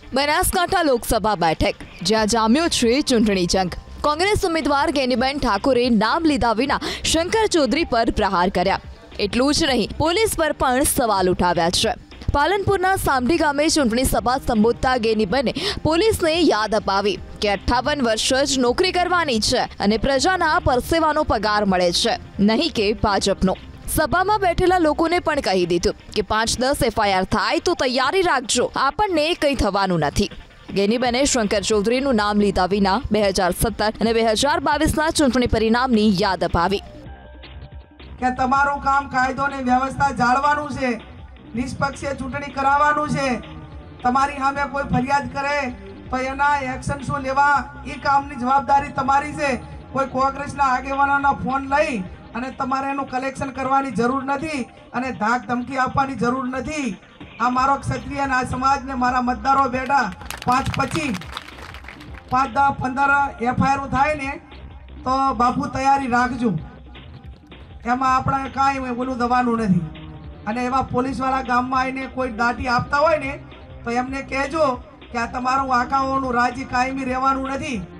બનાસકાંઠા લોકસભા બેઠક જ્યાં જામ્યો છે ચૂંટણી જંગ। કોંગ્રેસ ઉમેદવાર ગેનીબેન ઠાકોરે નામ લીધા વિના શંકર ચૌધરી પર પ્રહાર કર્યા। એટલું જ નહીં, પોલીસ પર પણ સવાલ ઉઠાવ્યા છે। પાલનપુરના સામડી ગામે ચૂંટણી સભા સંબોધતા ગેનીબેને પોલીસને યાદ અપાવી કે 58 વર્ષ જ નોકરી કરવાની છે અને પ્રજાના પરસેવાનો પગાર મળે છે, નહીં કે ભાજપનો। સભામાં બેઠેલા લોકોને પણ કહી દીધું કે 5-10 FIR થાય તો તૈયારી રાખજો, આપણને કંઈ થવાનું નથી। ગેનીબેને શંકર ચૌધરીનું નામ લીધા વિના 2017 અને 2022ના ચૂંટણી પરિણામની યાદ અપાવી કે તમારું કામ કાયદો અને વ્યવસ્થા જાળવવાનું છે, નિષ્પક્ષ ચૂંટણી કરાવવાનું છે। તમારી સામે કોઈ ફરિયાદ કરે તો એના એક્શન શું લેવા એ કામની જવાબદારી તમારી છે। કોઈ કોંગ્રેસના આગેવાનોના ફોન લઈ અને તમારે એનું કલેક્શન કરવાની જરૂર નથી અને ધાક ધમકી આપવાની જરૂર નથી। આ મારો ક્ષત્રિય અને આ સમાજને મારા મતદારો બેઠા 5-25 5-10-15 FIR થાય ને તો બાપુ તૈયારી રાખજો, એમાં આપણે કાંઈ બોલું દવાનું નથી। અને એવા પોલીસવાળા ગામમાં આવીને કોઈ દાટી આપતા હોય ને તો એમને કહેજો કે આ તમારું આકાઓનું રાજ્ય કાયમી રહેવાનું નથી।